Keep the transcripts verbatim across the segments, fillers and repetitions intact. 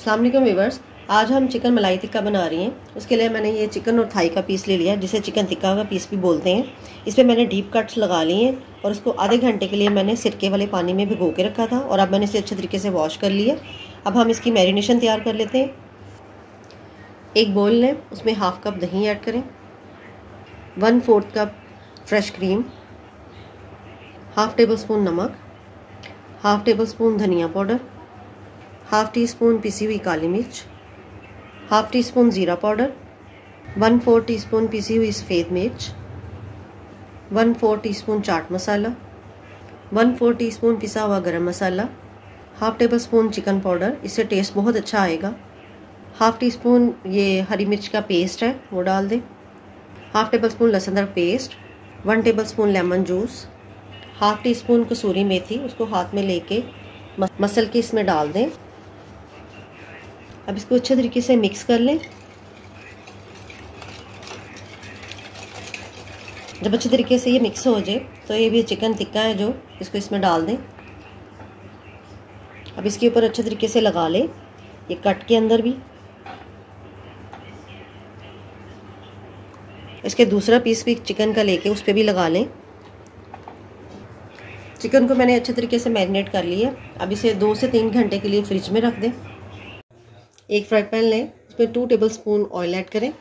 अस्सलाम वालेकुम व्यूअर्स, आज हम चिकन मलाई टिक्का बना रही हैं। उसके लिए मैंने ये चिकन और थाई का पीस ले लिया, जिसे चिकन टिक्का का पीस भी बोलते हैं। इस पर मैंने डीप कट्स लगा लिए हैं और उसको आधे घंटे के लिए मैंने सिरके वाले पानी में भिगो के रखा था और अब मैंने इसे अच्छे तरीके से वॉश कर लिया। अब हम इसकी मैरिनेशन तैयार कर लेते हैं। एक बोल लें, उसमें हाफ कप दही ऐड करें, one fourth cup fresh cream, half tablespoon नमक, हाफ टेबल स्पून धनिया पाउडर, हाफ टी स्पून पिसी हुई काली मिर्च, हाफ टी स्पून ज़ीरा powder, one four teaspoon पिसी हुई सफ़ेद मिर्च, one four teaspoon chaat masala, one four teaspoon पिसा हुआ garam masala, half tablespoon chicken powder, इससे टेस्ट बहुत अच्छा आएगा। हाफ टी स्पून ये हरी मिर्च का पेस्ट है वो डाल दें, हाफ टेबल स्पून लहसुन अदरक paste, one tablespoon lemon juice, half teaspoon कसूरी मेथी, उसको हाथ में लेके मसल के इसमें डाल दें। अब इसको अच्छे तरीके से मिक्स कर लें। जब अच्छे तरीके से ये मिक्स हो जाए तो ये भी चिकन टिक्का है जो, इसको इसमें डाल दें। अब इसके ऊपर अच्छे तरीके से लगा लें, ये कट के अंदर भी। इसके दूसरा पीस भी चिकन का लेके उस पर भी लगा लें। चिकन को मैंने अच्छे तरीके से मैरिनेट कर लिया। अब इसे दो से तीन घंटे के लिए फ्रिज में रख दें। एक फ्राई पैन लें, उसमें two tablespoon oil add करें।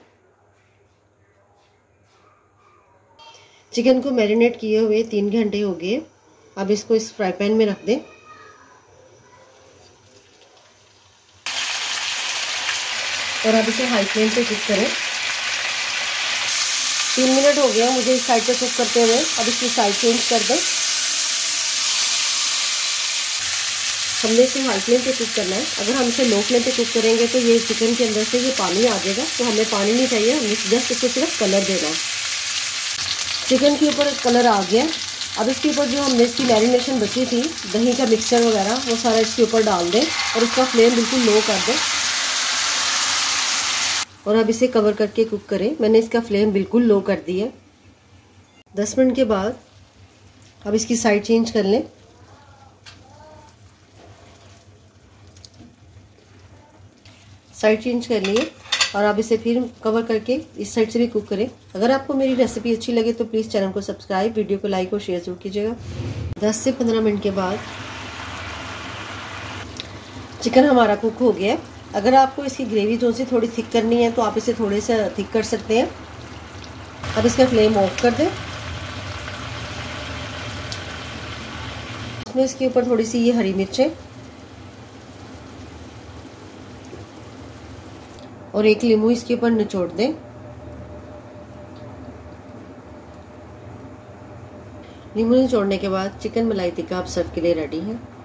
चिकन को मैरिनेट किए हुए तीन घंटे हो गए। अब इसको इस फ्राई पैन में रख दें और अब इसे हाई फ्लेम पे कुक करें। तीन मिनट हो गया मुझे इस साइड पे कुक करते हुए। अब इसकी साइड चेंज कर दें। हमने इसे हाई फ्लेम पे कुक करना है। अगर हम इसे लो फ्लेम पे कुक करेंगे तो ये चिकन के अंदर से ये पानी आ जाएगा, तो हमें पानी नहीं चाहिए, हमें जस्ट इसको सिर्फ कलर देना है। चिकन के ऊपर कलर आ गया। अब इसके ऊपर जो हमने इसकी मैरिनेशन बची थी, दही का मिक्सचर वगैरह, वो सारा इसके ऊपर डाल दें और इसका फ्लेम बिल्कुल लो कर दें और अब इसे कवर करके कुक करें। मैंने इसका फ्लेम बिल्कुल लो कर दिया। दस मिनट के बाद अब इसकी साइड चेंज कर लें। साइड चेंज कर लिए और अब इसे फिर कवर करके इस साइड से भी कुक करें। अगर आपको मेरी रेसिपी अच्छी लगे तो प्लीज़ चैनल को सब्सक्राइब, वीडियो को लाइक और शेयर जरूर कीजिएगा। दस से पंद्रह मिनट के बाद चिकन हमारा कुक हो गया। अगर आपको इसकी ग्रेवी जो सी थोड़ी थिक करनी है तो आप इसे थोड़े से थिक कर सकते हैं। अब इसका फ्लेम ऑफ कर दें। इसमें इसके ऊपर थोड़ी सी ये हरी मिर्चें और एक नींबू इसके ऊपर निचोड़ दें। नींबू निचोड़ने के बाद चिकन मलाई टिक्का आप सर्व के लिए रेडी है।